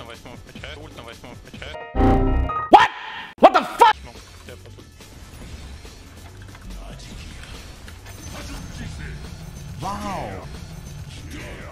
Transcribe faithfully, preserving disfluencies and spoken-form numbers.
восьмом вкачает, ульт на восьмом вкачает. What? What the fuck? Вау!